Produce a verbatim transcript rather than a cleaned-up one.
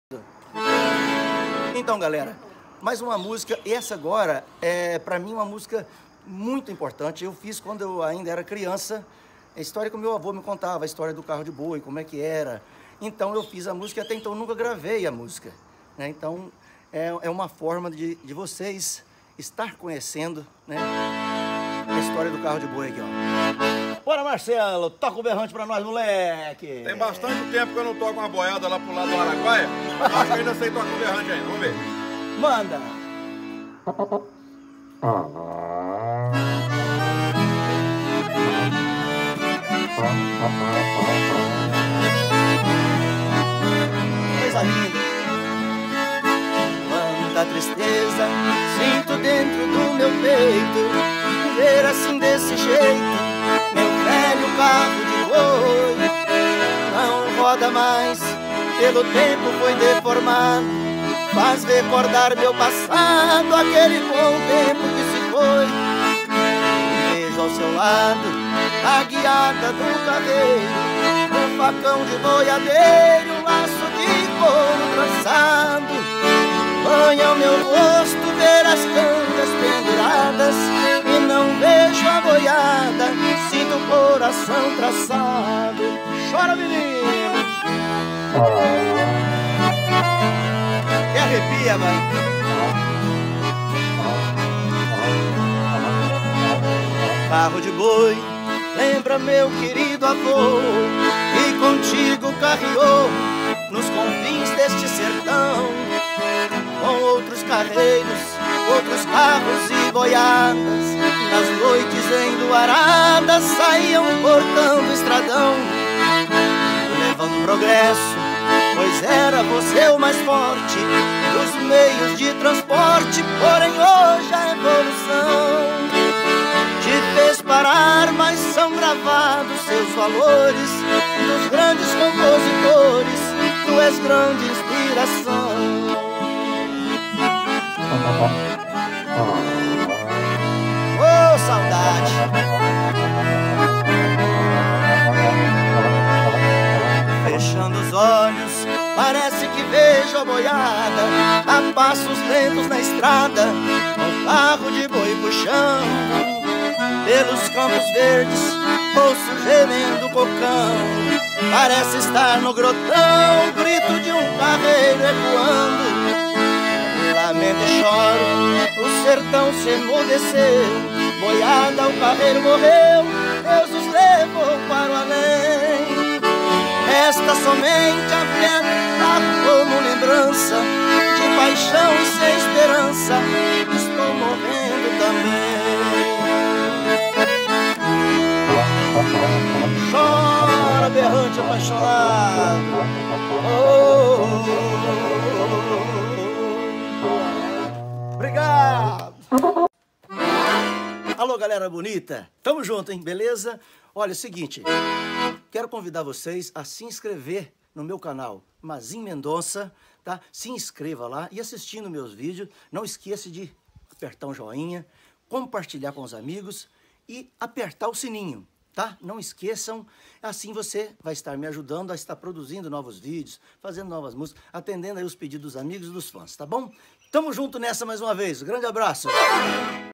Então, galera, mais uma música. Essa agora é, pra mim, uma música muito importante. Eu fiz quando eu ainda era criança. A história que o meu avô me contava, a história do carro de boi, como é que era. Então, eu fiz a música, até então nunca gravei a música, né? Então, é, é uma forma de, de vocês estar conhecendo, né, a história do carro de boi aqui, ó. Bora, Marcelo, toca o berrante pra nós, moleque! Tem bastante tempo que eu não toco uma boiada lá pro lado do Araguaia. Acho que ainda sei tocar o berrante ainda, vamos ver. Manda! Coisa linda! Quanta tristeza sinto dentro do meu peito, ver assim desse jeito meu velho carro de boi. Não roda mais, pelo tempo foi deformado, faz recordar meu passado, aquele bom tempo que se foi. Vejo ao seu lado a guiada do carreiro, um facão de boiadeiro, um laço de couro trançado. Banha o meu rosto ver as cangas penduradas e não vejo a boiada, sinto o coração traçado. Chora, menino! E arrepia, mano! Carro de boi, lembra meu querido avô, que contigo carreou nos confins deste sertão, com outros carreiros, outros carros e boiadas, nas noites enluaradas saíam cortando o estradão, levando progresso, pois era você o mais forte dos meios de transporte. Porém hoje a evolução te fez parar, mas são gravados seus valores dos grandes compositores, tu és grande inspiração. Oh, saudade! Fechando os olhos, parece que vejo a boiada a passos lentos na estrada, um carro de boi puxando pelos campos verdes, ouço gemendo o cocão. Parece estar no grotão, grito de um carreiro ecoando. Lamento e choro, o sertão se emudeceu, boiada, o carreiro morreu, Deus os levou para o além. Resta somente a pedra como lembrança de paixão e sem esperança, estou morrendo também. Chora, berrante apaixonado. Oh, obrigado! Alô, galera bonita! Tamo junto, hein? Beleza? Olha, é o seguinte, quero convidar vocês a se inscrever no meu canal Mazin Mendonça, tá? Se inscreva lá e assistindo meus vídeos, não esqueça de apertar um joinha, compartilhar com os amigos e apertar o sininho, tá? Não esqueçam, assim você vai estar me ajudando a estar produzindo novos vídeos, fazendo novas músicas, atendendo aí os pedidos dos amigos e dos fãs, tá bom? Tamo junto nessa mais uma vez, grande abraço!